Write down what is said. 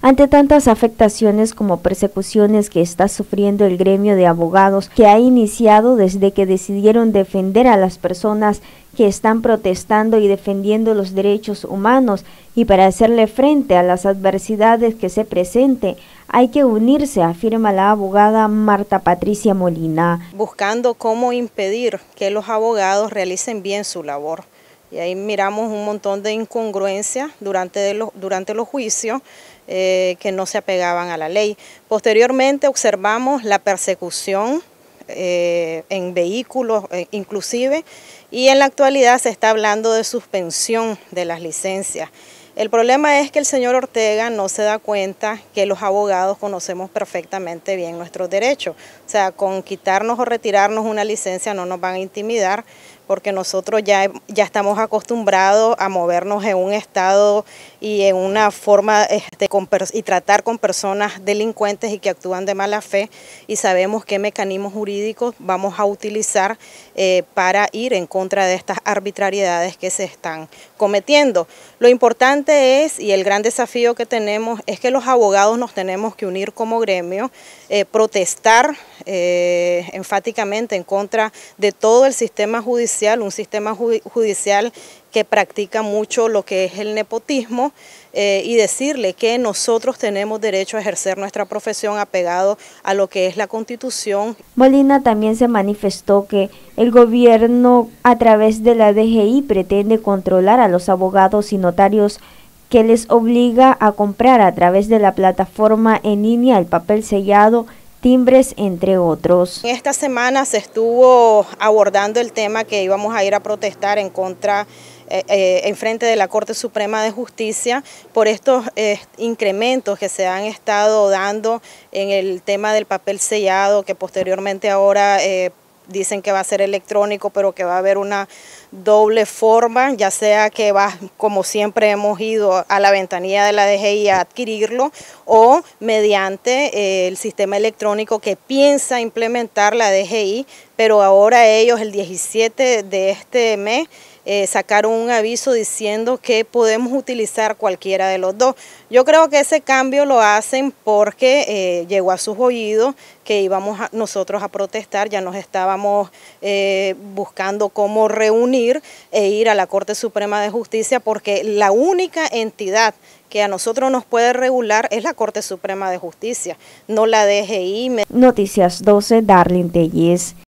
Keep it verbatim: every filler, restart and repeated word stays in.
Ante tantas afectaciones como persecuciones que está sufriendo el gremio de abogados, que ha iniciado desde que decidieron defender a las personas que están protestando y defendiendo los derechos humanos, y para hacerle frente a las adversidades que se presenten, hay que unirse, afirma la abogada Marta Patricia Molina. Buscando cómo impedir que los abogados realicen bien su labor. Y ahí miramos un montón de incongruencias durante los, durante los juicios eh, que no se apegaban a la ley. Posteriormente observamos la persecución eh, en vehículos eh, inclusive, y en la actualidad se está hablando de suspensión de las licencias. El problema es que el señor Ortega no se da cuenta que los abogados conocemos perfectamente bien nuestros derechos. O sea, con quitarnos o retirarnos una licencia no nos van a intimidar, porque nosotros ya, ya estamos acostumbrados a movernos en un estado y en una forma este, con, y tratar con personas delincuentes y que actúan de mala fe, y sabemos qué mecanismos jurídicos vamos a utilizar eh, para ir en contra de estas arbitrariedades que se están cometiendo. Lo importante es, y el gran desafío que tenemos, es que los abogados nos tenemos que unir como gremio, eh, protestar eh, enfáticamente en contra de todo el sistema judicial, un sistema judicial que practica mucho lo que es el nepotismo, eh, y decirle que nosotros tenemos derecho a ejercer nuestra profesión apegado a lo que es la Constitución. Molina también se manifestó que el gobierno a través de la D G I pretende controlar a los abogados y notarios, que les obliga a comprar a través de la plataforma en línea el papel sellado, timbres, entre otros. Esta semana se estuvo abordando el tema que íbamos a ir a protestar en contra, eh, eh, en frente de la Corte Suprema de Justicia por estos eh, incrementos que se han estado dando en el tema del papel sellado, que posteriormente ahora eh, dicen que va a ser electrónico, pero que va a haber una doble forma, ya sea que va, como siempre hemos ido a la ventanilla de la D G I a adquirirlo, o mediante eh, el sistema electrónico que piensa implementar la D G I, pero ahora ellos el diecisiete de este mes Eh, sacaron un aviso diciendo que podemos utilizar cualquiera de los dos. Yo creo que ese cambio lo hacen porque eh, llegó a sus oídos que íbamos a, nosotros a protestar, ya nos estábamos eh, buscando cómo reunir e ir a la Corte Suprema de Justicia, porque la única entidad que a nosotros nos puede regular es la Corte Suprema de Justicia, no la D G I. Noticias doce, Darlene Telles.